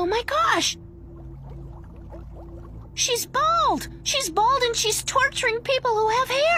Oh my gosh! She's bald! She's bald and she's torturing people who have hair!